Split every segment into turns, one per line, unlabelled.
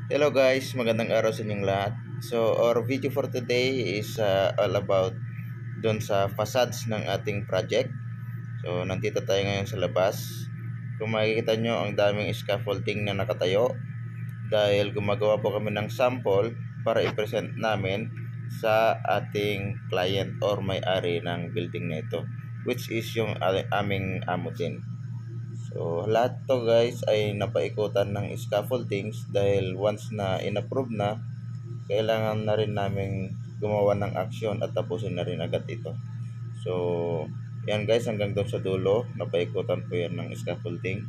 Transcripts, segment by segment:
Hello guys, magandang araw sa inyong lahat. So our video for today is all about doon sa facades ng ating project. So nandito tayo ngayon sa labas. Kung makikita nyo, ang daming scaffolding na nakatayo dahil gumagawa po kami ng sample para i-present namin sa ating client or may-ari ng building na ito, which is yung aming amo din. So, lahat to guys ay napaikutan ng scaffoldings dahil once na inapprove na, kailangan na rin namin gumawa ng aksyon at tapusin na rin agad ito. So, yan guys, hanggang doon sa dulo, napaikutan po yan ng scaffolding.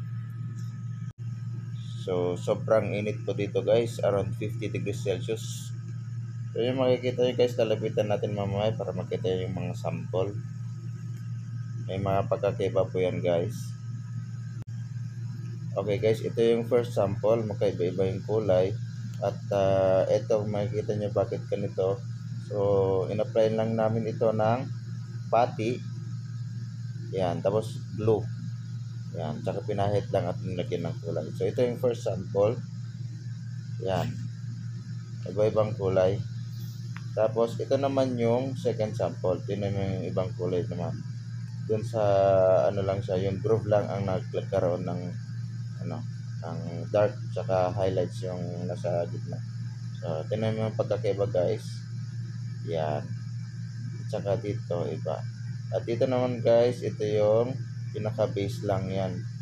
So, sobrang init po dito guys, around 50 degrees Celsius. So, yung makikita nyo guys, lalapitan natin mamaya para makita yung mga sample. May mga pagkakaiba po yan guys. Okay guys, ito yung first sample, magkaiba-iba yung kulay. At ito, makikita nyo bakit ganito. So, in-apply lang namin ito ng putty. Yan, tapos blue. Yan, tsaka pinahit lang at nilagyan ng kulay. So, ito yung first sample. Yan, iba-ibang kulay. Tapos, ito naman yung second sample. Tingnan mo yung ibang kulay naman. Dun sa, ano lang siya, yung groove lang ang nagkaroon ng ang dark tsaka highlights yung nasa gitna. So, tingnan mo yung pagkakaiba guys. Yan. Tsaka dito, iba. At dito naman guys, ito yung pinaka-base lang yan.